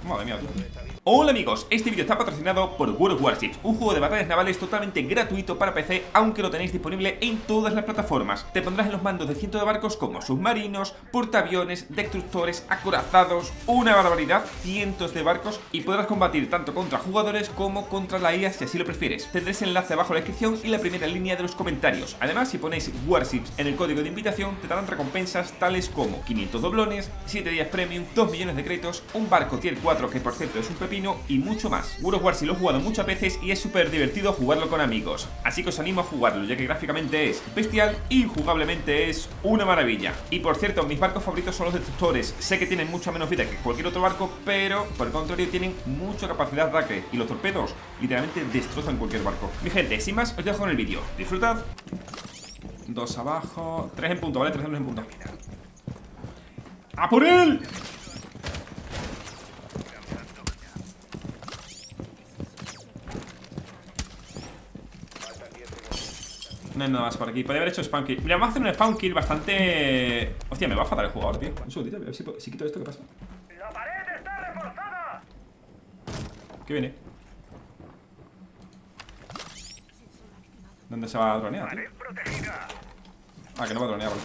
Madre mía, tú. Hola amigos, este vídeo está patrocinado por World of Warships, un juego de batallas navales totalmente gratuito para PC, aunque lo tenéis disponible en todas las plataformas. Te pondrás en los mandos de cientos de barcos como submarinos, portaaviones, destructores, acorazados, una barbaridad, cientos de barcos, y podrás combatir tanto contra jugadores como contra la IA si así lo prefieres. Tendréis el enlace abajo en la descripción y la primera línea de los comentarios. Además, si ponéis Warships en el código de invitación, te darán recompensas tales como 500 doblones, 7 días premium, 2 millones de créditos, un barco tier 4 que por cierto es un pepino y mucho más. World of Warships lo he jugado muchas veces y es súper divertido jugarlo con amigos, así que os animo a jugarlo, ya que gráficamente es bestial y jugablemente es una maravilla. Y por cierto, mis barcos favoritos son los destructores. Sé que tienen mucha menos vida que cualquier otro barco, pero por el contrario tienen mucha capacidad de ataque, y los torpedos literalmente destrozan cualquier barco. Mi gente, sin más, os dejo en el vídeo. Disfrutad. 2 abajo, 3 en punto, ¿vale? 3 en punto. ¡A por él! No hay nada más por aquí. Podría haber hecho spawn kill. Mira, vamos a hacer un spawn kill bastante... Hostia, me va a fatal el jugador, tío. Un segundito, a ver si quito esto, ¿qué pasa? ¡La pared está reforzada! ¿Qué viene? ¿Dónde se va a dronear, tío? Ah, que no va a dronear, vale.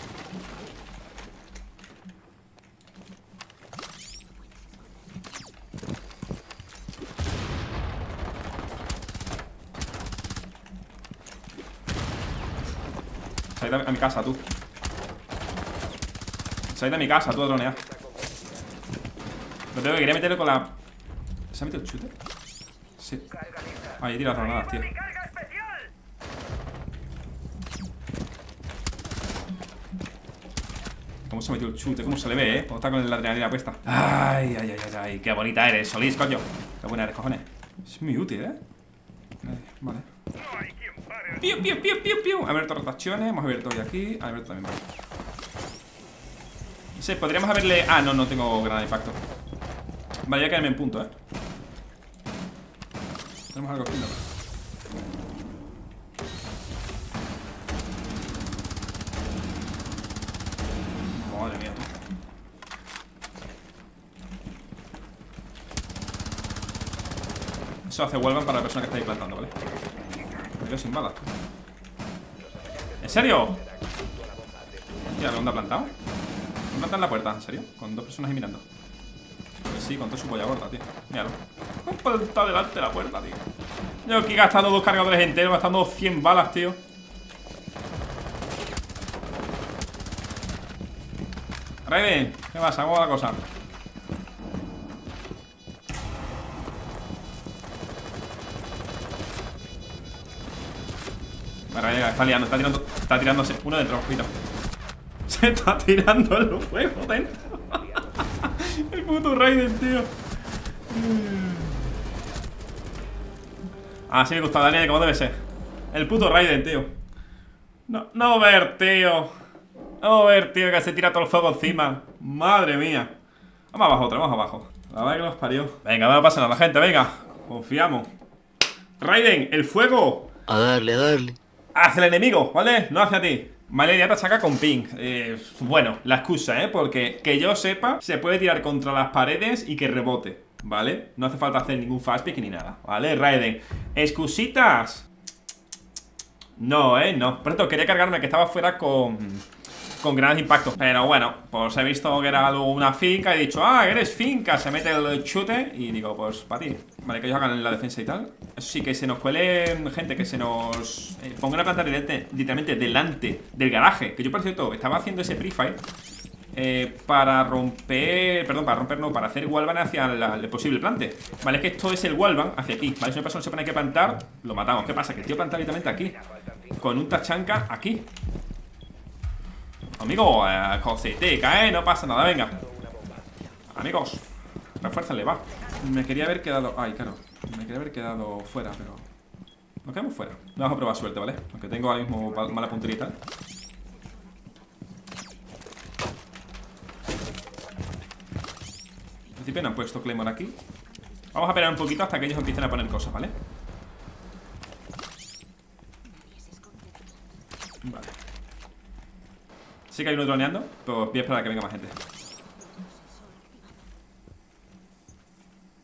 Se ha ido a mi casa, tú. Se ha ido a mi casa, tú a dronear. Lo tengo que quería meterlo con la... ¿Se ha metido el chute? Sí. Ahí tira las granadas, tío. ¿Cómo se ha metido el chute? ¿Cómo se le ve, Cuando está con la adrenalina puesta. Ay, ay, ay, ay, ay. Qué bonita eres, Solís, coño. Qué buena eres, cojones. Es muy útil, Vale. Piu, piu, piu, piu, piu. Abierto rotaciones. Hemos abierto hoy aquí. Abierto también, vale. No sé, podríamos haberle... Ah, no, no tengo granada de impacto. Vale, ya caerme en punto, Tenemos algo aquí, ¿no? Madre mía, tú. Eso hace Wallbang para la persona que está ahí plantando, ¿vale? Me quedo sin balas. ¿En serio? Hostia, ¿dónde ha plantado? ¿Dónde planta en la puerta? ¿En serio? Con 2 personas ahí mirando. Pues sí, con todo su polla gorda, tío. Míralo. Ha plantado delante de la puerta, tío. Yo aquí gastando 2 cargadores enteros, gastando 100 balas, tío. Raiden, ¿qué pasa? ¿Cómo va la cosa? Vale, está tirándose uno dentro, ojito. Se está tirando el fuego dentro. El puto Raiden, tío. Ah, sí me gusta, Daniel, como debe ser. El puto Raiden, tío. No ver, tío. No ver, tío, que se tira todo el fuego encima. Madre mía. Vamos abajo, otra, vamos abajo. La verdad que nos parió. Venga, no pasa nada, gente, venga. Confiamos. Raiden, el fuego. A darle, a darle. Hacia el enemigo, ¿vale? No hacia ti. Vale, ya te saca con ping. Bueno, la excusa, porque que yo sepa, se puede tirar contra las paredes y que rebote, ¿vale? No hace falta hacer ningún fast pick ni nada, ¿vale? Raiden, excusitas. No, no. Por cierto, quería cargarme que estaba fuera con granadas de impacto. Pero bueno, pues he visto que era una finca. He dicho, ah, eres finca. Se mete el chute y digo, pues para ti. Vale, que ellos hagan la defensa y tal. Eso sí, que se nos cuele gente, que se nos ponga una planta literalmente delante del garaje. Que yo, por cierto, estaba haciendo ese pre-fire para romper... Perdón, para romper no, para hacer wallbang hacia el posible plante. Vale, es que esto es el wallbang hacia aquí. Vale, si una persona se pone que plantar, lo matamos. ¿Qué pasa? Que el tío planta literalmente aquí, con un tachanka aquí. Amigo, cositica, no pasa nada, venga. Amigos, refuérzale, va. Me quería haber quedado... Ay, claro. Me quería haber quedado fuera, pero... Nos quedamos fuera. Vamos a probar suerte, ¿vale? Aunque tengo ahora mismo mala puntería y tal. En principio no han puesto Claymore aquí. Vamos a esperar un poquito hasta que ellos empiecen a poner cosas, ¿vale? Vale. Sí que hay uno droneando, pero voy a esperar a que venga más gente.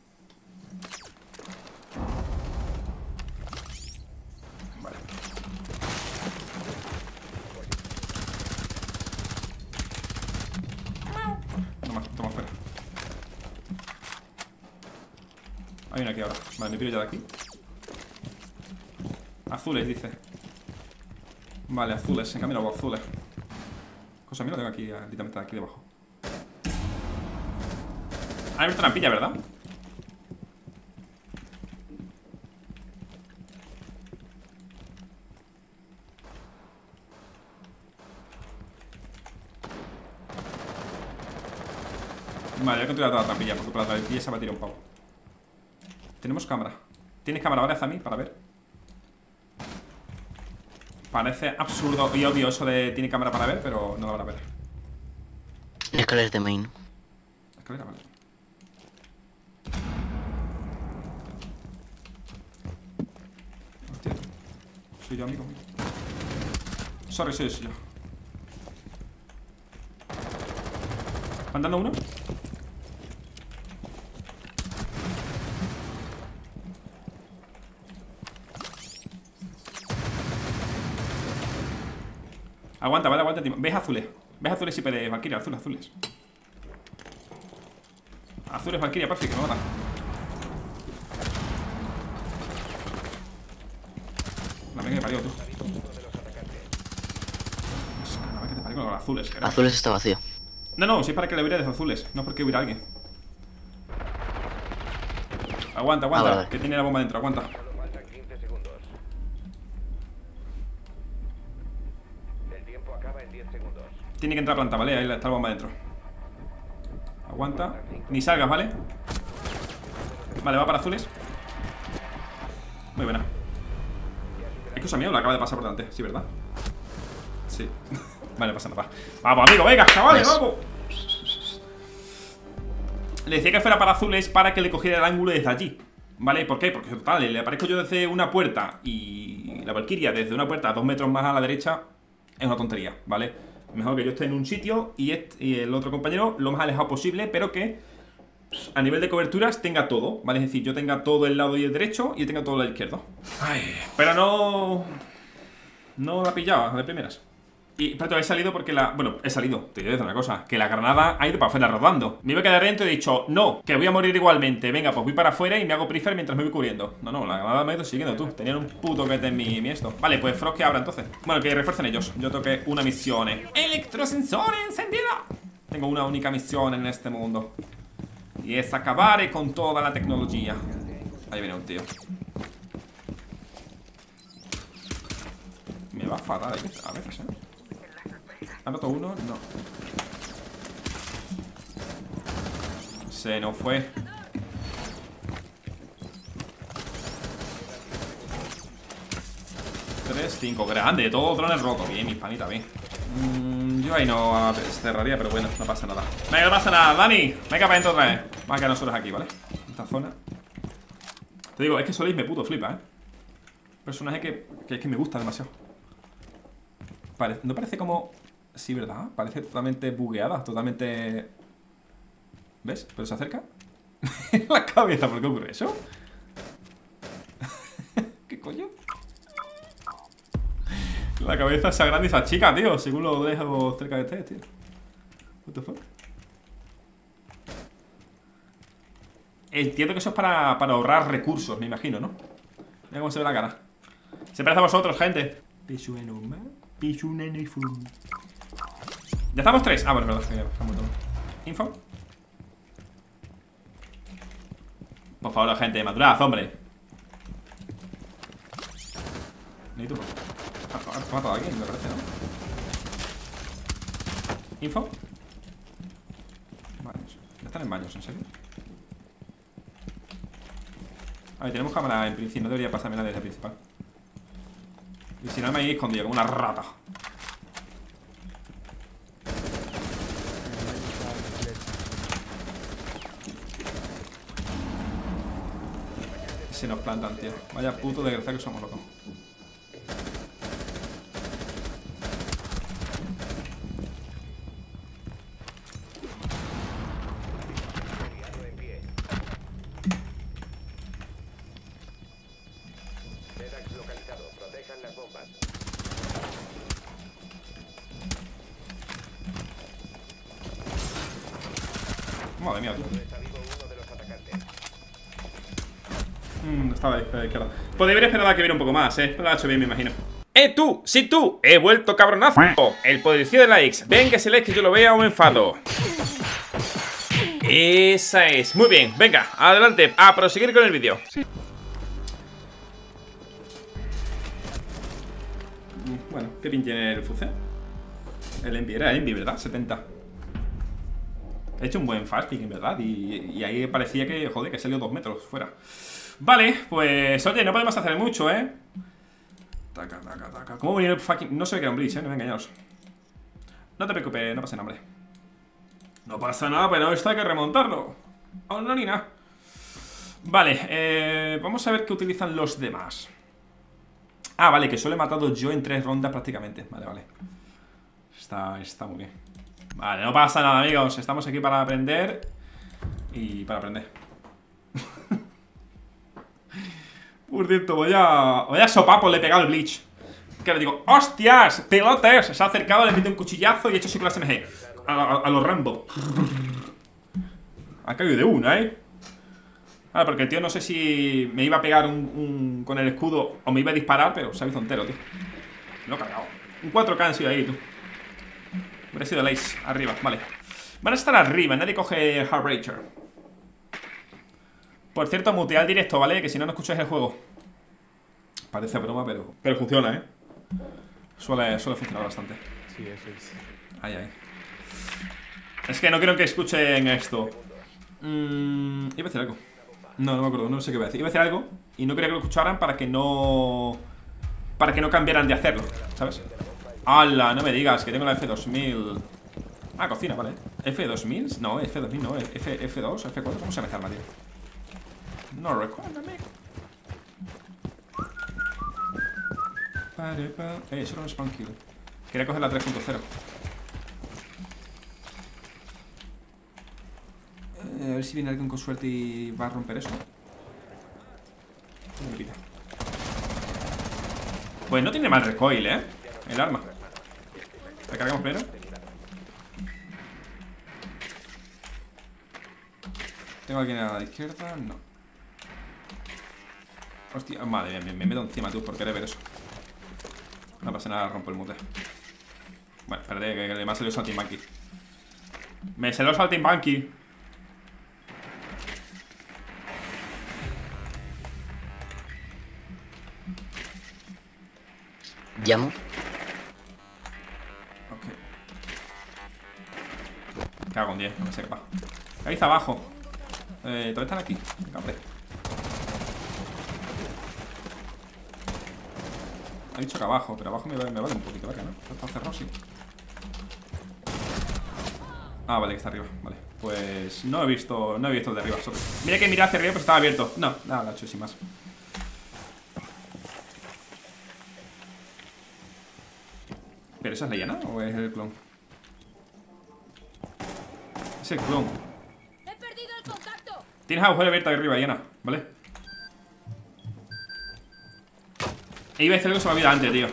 Hay una aquí ahora. Vale, me piro ya de aquí. Azules, dice. Vale, azules, en camino a azules. Cosa mía lo tengo aquí, literalmente aquí debajo. Hay una trampilla, ¿verdad? Vale, voy a continuar toda la trampilla, porque por la trampilla se va a tirar un pavo. Tenemos cámara. ¿Tienes cámara, vale, Zami, para ver? Parece absurdo y obvio eso de tiene cámara para ver, pero no lo van a ver. Escaleras de main. Escalera, vale. Hostia. Soy yo, amigo. Sorry, soy yo. ¿Van dando uno? Aguanta, vale, aguanta, tío. ¿Ves azules? ¿Ves azules si puedes? Valkyria, azules, azules. Azules, Valkyria, perfecto, que me mata. La venga que parió, tú. La venga que te parió con los azules, creo. Azules está vacío. No, si es para que le hubiera de azules. No es porque hubiera alguien. Aguanta, vale. Que tiene la bomba dentro, aguanta. Solo faltan 15 segundos. El tiempo acaba en 10 segundos. Tiene que entrar planta, ¿vale? Ahí está la bomba dentro. Aguanta. Ni salgas, ¿vale? Vale, va para azules. Muy buena. Es cosa mía, lo acaba de pasar por delante. Sí, ¿verdad? Sí. Vale, pasa nada. Vamos, amigo, venga, chavales, vamos. Le decía que fuera para azules para que le cogiera el ángulo desde allí. ¿Vale? ¿Por qué? Porque total, le aparezco yo desde una puerta y la Valkyria desde una puerta a 2 metros más a la derecha. Es una tontería, ¿vale? Mejor que yo esté en un sitio y el otro compañero lo más alejado posible, pero que a nivel de coberturas tenga todo, ¿vale? Es decir, yo tenga todo el lado y el derecho y él tenga todo el lado izquierdo. Ay, pero no la ha pillado de primeras. Y pero he salido porque bueno, he salido, te voy a decir una cosa, que la granada ha ido para afuera rodando. Me iba a quedar dentro y he dicho, no, que voy a morir igualmente. Venga, pues voy para afuera y me hago prefer mientras me voy cubriendo. No, la granada me ha ido siguiendo, tú. Tenían un puto que en mi esto. Vale, pues Frost que abra entonces. Bueno, que refuercen ellos. Yo toqué una misión. Electrosensor encendido. Tengo una única misión en este mundo. Y es acabar con toda la tecnología. Ahí viene un tío. Me va fatal, a veces, ¿Ha roto uno? No. Se nos fue. Tres, 5, grande, todo drones roto. Bien, mis panitas, bien. Yo ahí no cerraría, pero bueno, no pasa nada. Venga, no pasa nada, Dani. Venga para adentro otra vez. Vamos a quedar nosotros aquí, ¿vale? Esta zona. Te digo, es que Solís me puto flipa, Personaje que me gusta demasiado. ¿No parece como...? Sí, ¿verdad? Parece totalmente bugueada, totalmente... ¿Ves? Pero se acerca. La cabeza, ¿por qué ocurre eso? ¿Qué coño? La cabeza se agranda y se achica, tío. Según lo dejo cerca de este, tío. What the fuck? Entiendo que eso es para ahorrar recursos, me imagino, ¿no? Mira cómo se ve la cara. Se parece a vosotros, gente. Ya estamos 3. Ah, bueno, es verdad, que estamos todos. Info. Por favor, la gente, madurad, hombre. Necesito. ¿Ha matado a alguien? Me parece, ¿no? Info. Baños. Ya están en baños, ¿en serio? A ver, tenemos cámara en principio. No debería pasarme nada desde el principal. Y si no, me he escondido como una rata. Se nos plantan, tío. Vaya puto desgracia que somos, locos. Madre mía, tú. Estaba ahí, a la izquierda. Podría haber esperado a que viera un poco más, pero lo ha hecho bien, me imagino. Tú, sí tú, he vuelto cabronazo. El policía de likes. Venga ese like que yo lo vea o me enfado. Esa es, muy bien, venga, adelante, a proseguir con el vídeo. Bueno, ¿qué pin tiene el Fuce? El Envy, era el Envy, ¿verdad? 70. He hecho un buen fast pick, en verdad. Y ahí parecía que, joder, que salió 2 metros fuera. Vale, pues, oye, no podemos hacer mucho, Taca, taca, taca. ¿Cómo venía el fucking...? No se ve que era un Breach, no me engañaros. No te preocupes, no pasa nada, hombre. No pasa nada, pero esto hay que remontarlo. Oh, no, ni nada. Vale, vamos a ver qué utilizan los demás. Ah, vale, que solo he matado yo en 3 rondas prácticamente. Vale, vale. Está muy bien. Vale, no pasa nada, amigos. Estamos aquí para aprender. Y para aprender. Por cierto, vaya sopapo le he pegado el Bleach. Que le digo, ¡hostias! ¡Pelotes! Se ha acercado, le mete un cuchillazo y he hecho así con la SMG. A los Rambo. Ha caído de una, Vale, porque el tío no sé si me iba a pegar con el escudo o me iba a disparar, pero se ha visto entero, tío. Lo he cargado. Un 4K han sido ahí, tú. Hubiera sido el Ace, arriba, vale. Van a estar arriba, nadie coge Heartbreaker. Por cierto, mutea el directo, ¿vale? Que si no, no escucháis el juego. Parece broma, pero funciona, Suele funcionar bastante. Sí, eso es. Ahí, ahí. Es que no quiero que escuchen esto. Iba a decir algo. No me acuerdo, no sé qué iba a decir. Iba a decir algo y no quería que lo escucharan para que no cambiaran de hacerlo, ¿sabes? ¡Hala! No me digas que tengo la F2000. Ah, cocina, vale. ¿F2000? No, F2000 no. F2, F4, ¿cómo se me llama, tío? No recuerdo, amigo. Eso era un spawn kill. Quería coger la 3.0. A ver si viene alguien con suerte y va a romper eso. Pues no tiene mal recoil, el arma. ¿La cargamos primero? ¿Tengo alguien a la izquierda? No. Hostia, madre mía, me meto encima tú por querer ver eso. No pasa nada, rompo el mute. Bueno, espérate, que además se lo saltimbanqui. Me se lo saltimbanqui. Llamo. Ok. Cago en 10, no sé qué pasa. Cabeza abajo. Todos están aquí. Venga, hombre. Ha dicho que abajo, pero abajo me vale un poquito, ¿vale? ¿No? Está cerrado, sí. Ah, vale, que está arriba, vale. Pues no he visto el de arriba solo. Mira que miré hacia arriba, pero estaba abierto. No, nada, lo he hecho sin más. ¿Pero esa es la llana o es el clon? Es el clon. He perdido el contacto. Tienes agujero abierto ahí arriba, Llana, ¿vale? Iba a decir algo que se me olvidó antes, tío.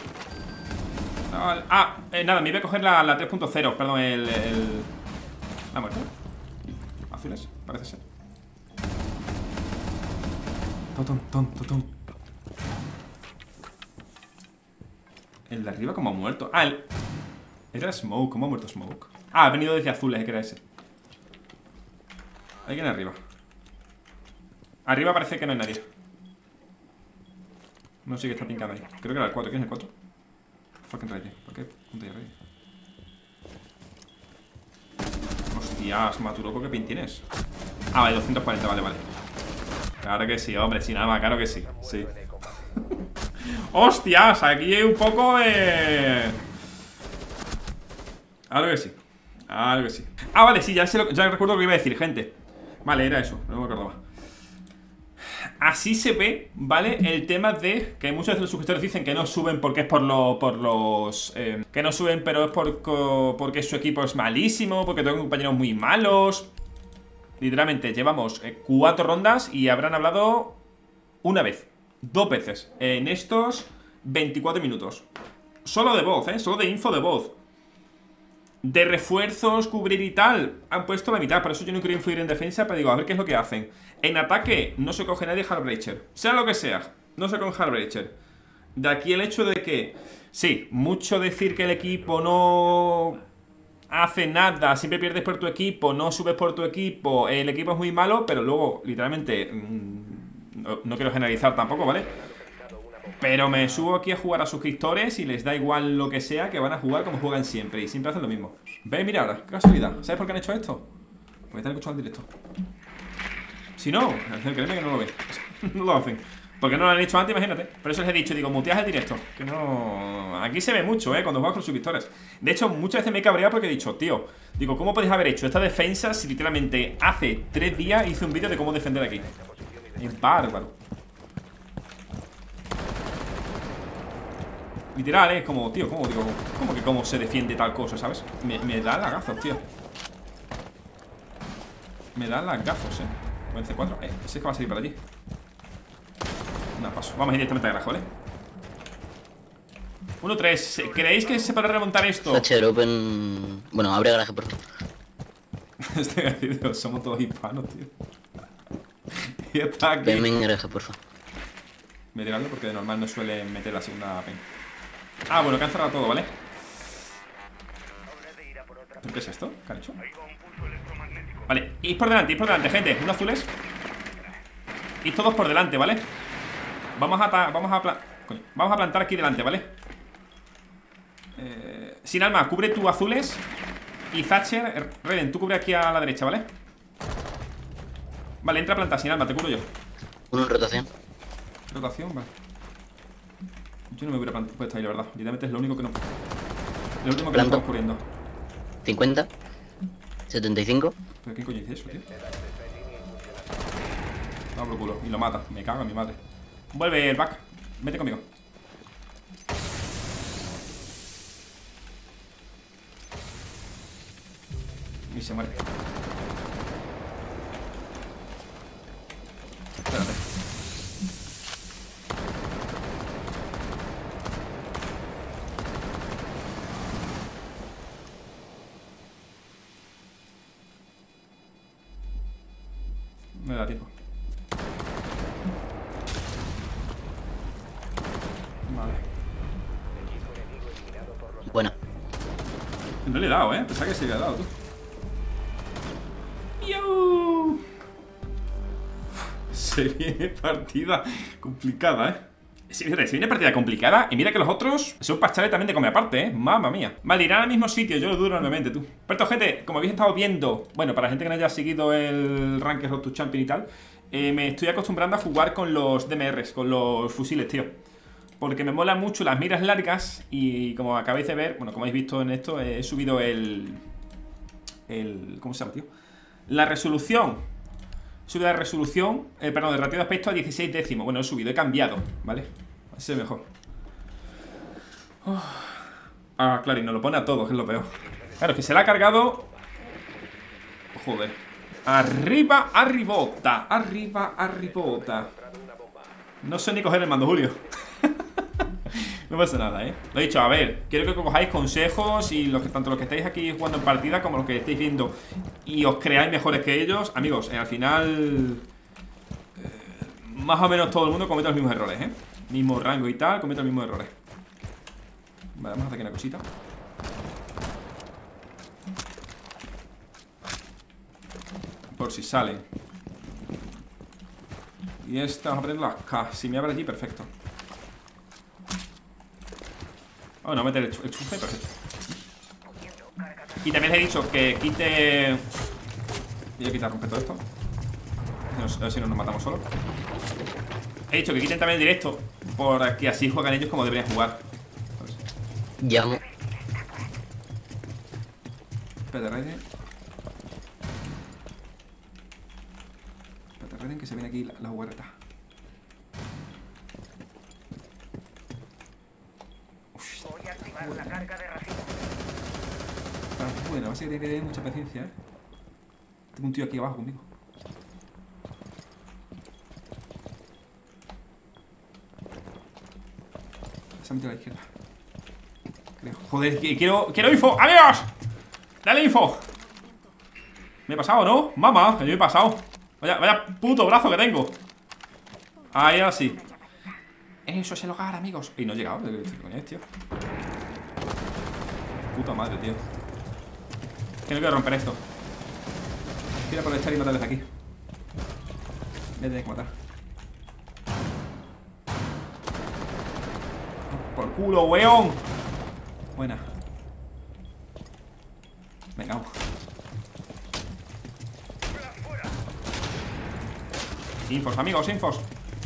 Nada, me iba a coger la 3.0, perdón, la muerte. Azules, parece ser. Totón. El de arriba como ha muerto. Era Smoke, ¿cómo ha muerto Smoke? Ha venido desde azules, que era ese. Alguien arriba. Arriba parece que no hay nadie. No sé qué está pincado ahí. Creo que era el 4, ¿quién es el 4? Fucking ready. ¿Por qué? Punto de ready. Hostias, Maturoco, ¿qué pin tienes? Ah, vale, 240, vale. Claro que sí, hombre, sin nada más, claro que sí. Sí. Hostias, aquí hay un poco Algo que sí. Ah, vale, sí, ya recuerdo lo que iba a decir, gente. Vale, era eso, no me acordaba. Así se ve, ¿vale? El tema de que muchos de los suscriptores dicen que no suben porque es por los... que no suben pero es porque su equipo es malísimo, porque tengo compañeros muy malos. Literalmente, llevamos 4 rondas y habrán hablado una vez, 2 veces en estos 24 minutos. Solo de voz, solo de info de voz. De refuerzos, cubrir y tal, han puesto la mitad. Por eso yo no quiero influir en defensa, pero digo, a ver qué es lo que hacen. En ataque, no se coge nadie Heartbreacher. Sea lo que sea, no se coge Heartbreacher. De aquí el hecho de que, sí, mucho decir que el equipo no hace nada, siempre pierdes por tu equipo, no subes por tu equipo, el equipo es muy malo, pero luego, literalmente, no quiero generalizar tampoco, ¿vale? Pero me subo aquí a jugar a suscriptores y les da igual lo que sea, que van a jugar como juegan siempre. Y siempre hacen lo mismo. ¿Ves? Mira ahora, qué casualidad. ¿Sabes por qué han hecho esto? Porque están escuchando el directo. Si no, créeme que no lo ven. No lo hacen. Porque no lo han hecho antes, imagínate. Por eso les he dicho, digo, muteas el directo. Que no... Aquí se ve mucho, cuando juegas con suscriptores. De hecho, muchas veces me he cabreado porque he dicho, tío, digo, ¿cómo podéis haber hecho esta defensa si literalmente hace 3 días hice un vídeo de cómo defender aquí? Es bárbaro. Literal, es como, tío, ¿cómo digo? ¿Cómo que cómo se defiende tal cosa, sabes? Me da lagazos, tío. Me da lagazos, Buen C4, ese es que va a salir por allí. No, paso, vamos directamente a garaje, ¿vale? 1-3, ¿creéis que se podrá remontar esto? Thatcher open... Bueno, abre garaje, por favor. Este vídeo, somos todos hispanos, tío. Y está aquí. Venme en garaje, por favor. Me tirarlo porque de normal no suele meter la segunda pen. Ah, bueno, que han cerrado todo, ¿vale? ¿Qué es esto? ¿Qué han hecho? Vale, id por delante, gente. Unos azules. Id todos por delante, ¿vale? Vamos a plantar aquí delante, ¿vale? Sin alma, cubre tú azules. Y Thatcher, Raiden, tú cubre aquí a la derecha, ¿vale? Vale, entra a plantar, sin alma, te cubro yo. Uno en rotación. Rotación, vale. Yo no me hubiera puesto ahí, la verdad. Literalmente es lo único que no. Lo último que no estamos cubriendo. 50. 75. ¿Pero qué coño dice eso, tío? No, por culo. Y lo mata. Me cago en mi madre. Vuelve el back. Vete conmigo. Y se muere. Espérate. No me da tiempo. Vale. Buena. No le he dado, pensaba que se le había dado, tú. ¡Yo! Se viene partida complicada, Se viene partida complicada. Y mira que los otros son pachales también de comer aparte, Mamma mía. Vale, irán al mismo sitio, yo lo duro enormemente, tú. Pero gente, como habéis estado viendo, bueno, para la gente que no haya seguido el Ranked Road to Champion y tal, me estoy acostumbrando a jugar con los DMRs, con los fusiles, tío. Porque me molan mucho las miras largas. Y como acabáis de ver, bueno, como habéis visto en esto, he subido ¿cómo se llama, tío? La resolución. Sube la resolución, perdón, el ratio de aspecto a 16 décimos. Bueno, he subido, he cambiado, ¿vale? Así es mejor. Ah, claro, y nos lo pone a todos, que es lo peor. Claro, que se la ha cargado. Joder. Arriba, arribota. Arriba, arribota. No sé ni coger el mando, Julio. No pasa nada, Lo he dicho, a ver, quiero que cojáis consejos. Y tanto los que estáis aquí jugando en partida como los que estáis viendo y os creáis mejores que ellos. Amigos, al final más o menos todo el mundo comete los mismos errores, Mismo rango y tal, comete los mismos errores. Vale, vamos a hacer aquí una cosita. Por si sale. Y esta, vamos a poner la K. Si me abre allí, perfecto. Oh, no, meter el chufe, perfecto. Y también les he dicho que quite... Voy a quitar romper todo esto. A ver si no nos matamos solos. He dicho que quiten también el directo, porque así juegan ellos como deberían jugar. Llamo. Espérate, Raiden. Espérate, Raiden, que se viene aquí la jugarreta. Voy a activar una carga de racimo. Bueno, va a ser que tiene que tener mucha paciencia, Tengo un tío aquí abajo conmigo. Se ha metido a la izquierda. Creo. Joder, quiero info. ¡Amigos! Dale info. Me he pasado, ¿no? Mamá, que yo me he pasado. Vaya puto brazo que tengo. Ahí, ahora sí. Eso es el hogar, amigos. Y no he llegado, ¿qué coño es, tío? Puta madre, tío. Que no quiero romper esto. Quiero aprovechar y matar desde aquí. Me tienes que matar. Por culo, weón. Buena. Venga, vamos. Infos, amigos, infos.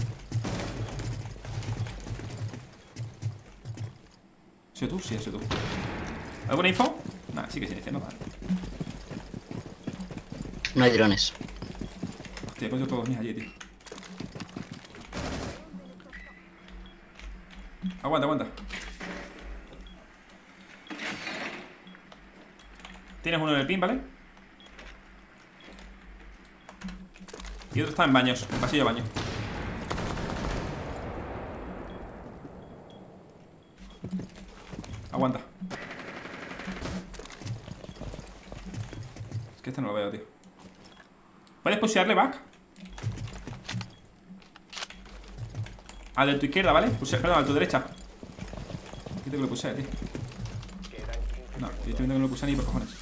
¿Has sido tú? Sí, has sido tú. ¿Alguna info? Nada, sí que sin diciendo nada. No hay drones. Hostia, he puesto todos mis allí, tío. Aguanta, aguanta. Tienes uno en el pin, ¿vale? Y otro está en baños, en pasillo de baño. Aguanta. Es que este no lo veo, tío. ¿Puedes pushearle back? Al de tu izquierda, ¿vale? Perdón, al de tu derecha. Yo tengo que lo puse, tío. No, yo estoy viendo que no lo puse ni por cojones.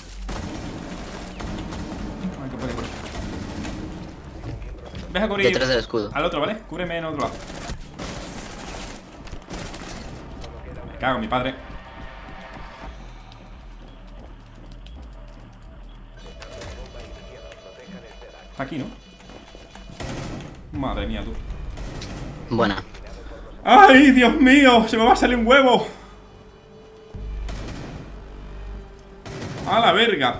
A ver qué puede por ahí. Deja cubrir Detrás del escudo. al otro, ¿vale? Cúbreme en otro lado. Me cago en mi padre. Está aquí, ¿no? Madre mía, tú. Buena. ¡Ay, Dios mío! ¡Se me va a salir un huevo! ¡A la verga!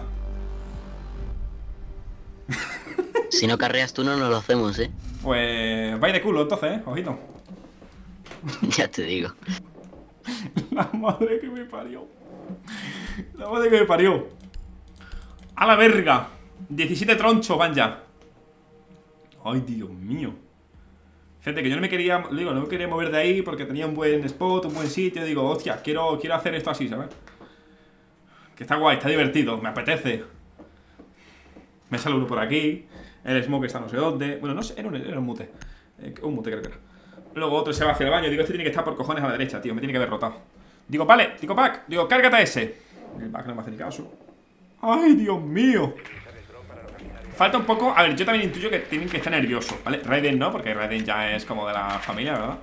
Si no carreas tú no nos lo hacemos, Pues... vais de culo, entonces, ojito. Ya te digo. La madre que me parió. La madre que me parió. ¡A la verga! 17 tronchos van ya. ¡Ay, Dios mío! Fíjate que yo no me quería... Digo, no me quería mover de ahí porque tenía un buen spot, un buen sitio. Digo, hostia, quiero hacer esto así, ¿sabes? Que está guay, está divertido, me apetece. Me sale uno por aquí. El smoke está no sé dónde. Bueno, no sé, era un mute. Un mute creo que era. Luego otro se va hacia el baño. Digo, este tiene que estar por cojones a la derecha, tío. Me tiene que haber rotado. Digo, vale, digo, pack. Digo, cárgate a ese. El pack no me hace ni caso. ¡Ay, Dios mío! Falta un poco. A ver, yo también intuyo que tienen que estar nerviosos, ¿vale? Raiden no, porque Raiden ya es como de la familia, ¿verdad?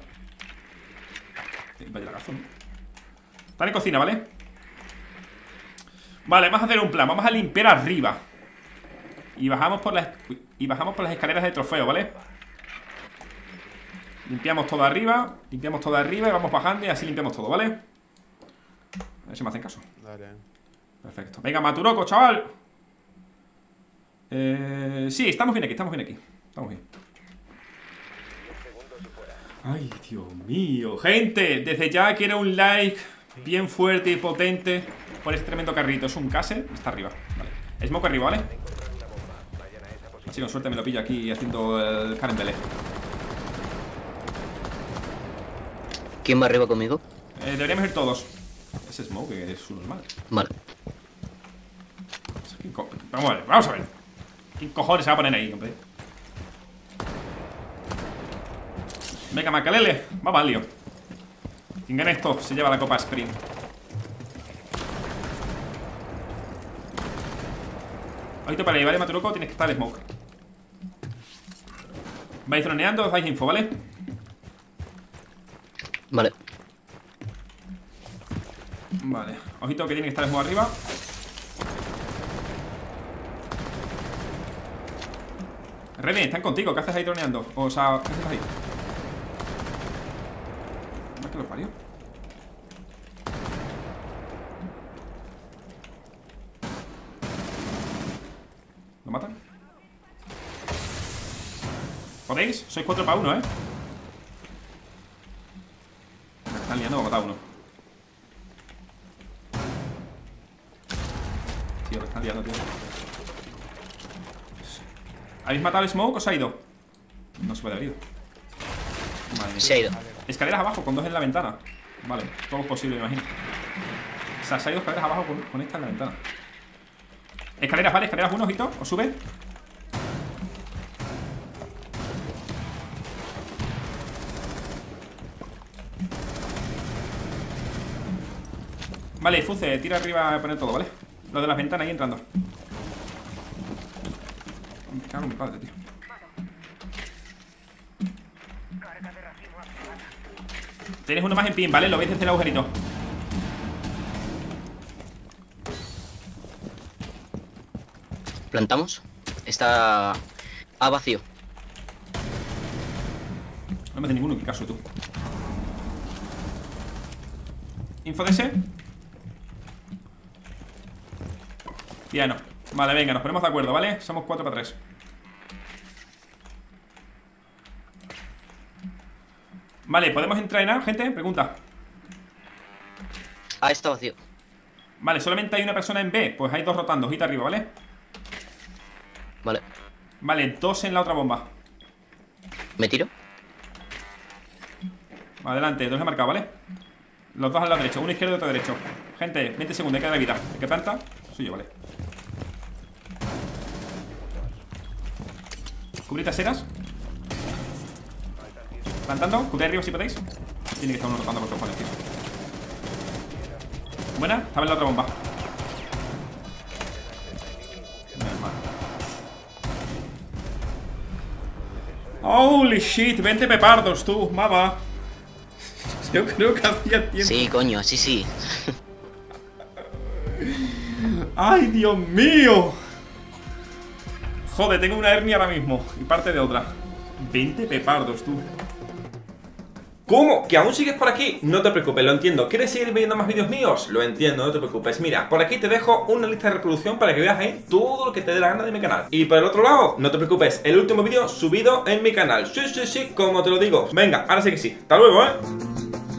Vaya lagazo, ¿no? Están en cocina, ¿vale? Vale, vamos a hacer un plan. Vamos a limpiar arriba. Y bajamos por las escaleras de trofeo, ¿vale? Limpiamos todo arriba. Limpiamos todo arriba y vamos bajando y así limpiamos todo, ¿vale? A ver si me hacen caso. Dale. Perfecto. Venga, Maturoco, chaval. Sí, estamos bien aquí, estamos bien aquí. Estamos bien. Ay, Dios mío. Gente, desde ya quiero un like bien fuerte y potente por este tremendo carrito. Es un castle, está arriba, vale. Smoke arriba, ¿vale? Así con suerte me lo pillo aquí haciendo el Karen Belé. ¿Quién va arriba conmigo? Deberíamos ir todos. Ese Smoke es su normal. Vale. Vamos a ver. ¿Quién cojones se va a poner ahí, hombre? Venga, Macalele, vamos al lío. Quien gane esto se lleva la copa Sprint. Ahorita para ahí, ¿vale, Maturoco? Tienes que estar el smoke. Vais droneando, os dais info, ¿vale? Vale. Vale, ojito que tiene que estar el smoke arriba. Reden, están contigo, ¿qué haces ahí droneando? O sea, ¿qué haces ahí? ¿Cómo es que lo parió? ¿Lo matan? ¿Podéis? Sois 4 para 1, ¿eh? Me están liando, voy a matar a uno. Tío, me están liando, tío. ¿Habéis matado el smoke o se ha ido? No se puede haber ido. Madre mía. Se ha ido. Escaleras abajo, con dos en la ventana. Vale, todo es posible, me imagino. O sea, se ha ido escaleras abajo con esta en la ventana. Escaleras, vale, escaleras 1, ojito, os sube. Vale, Fuce, tira arriba a poner todo, ¿vale? Lo de las ventanas ahí entrando. Me cago en mi padre, tío. Tienes uno más en pin, ¿vale? Lo veis desde el agujerito. Plantamos. Está a vacío. No me hace ninguno, qué caso tú. Info de ese. Piano. Vale, venga, nos ponemos de acuerdo, ¿vale? Somos 4 para 3. Vale, ¿podemos entrar en A, gente? Pregunta. Ah, está vacío. Vale, solamente hay una persona en B. Pues hay 2 rotando, ojito arriba, ¿vale? Vale. Vale, 2 en la otra bomba. ¿Me tiro? Adelante, 2 he marcado, ¿vale? Los 2 al lado derecho, uno izquierdo y otro derecho. Gente, 20 segundos, hay que dar vida. ¿El que planta? Soy yo, vale. Cubrid traseras. Plantando, cubrid arriba si podéis. Tiene que estar uno rotando por cojones, tío. Buena, estaba en la otra bomba. Holy shit, 20 pepardos, tú, mama. Yo creo que hacía tiempo. Sí, coño, sí. ¡Ay, Dios mío! Joder, tengo una hernia ahora mismo. Y parte de otra. 20 pepardos, tú. ¿Cómo? ¿Que aún sigues por aquí? No te preocupes, lo entiendo. ¿Quieres seguir viendo más vídeos míos? Lo entiendo, no te preocupes. Mira, por aquí te dejo una lista de reproducción para que veas ahí todo lo que te dé la gana de mi canal. Y por el otro lado, no te preocupes, el último vídeo subido en mi canal. Sí, como te lo digo. Venga, ahora sí que sí. Hasta luego, ¿eh?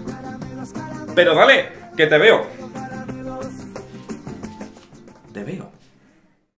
Pero dale, que te veo. Te veo.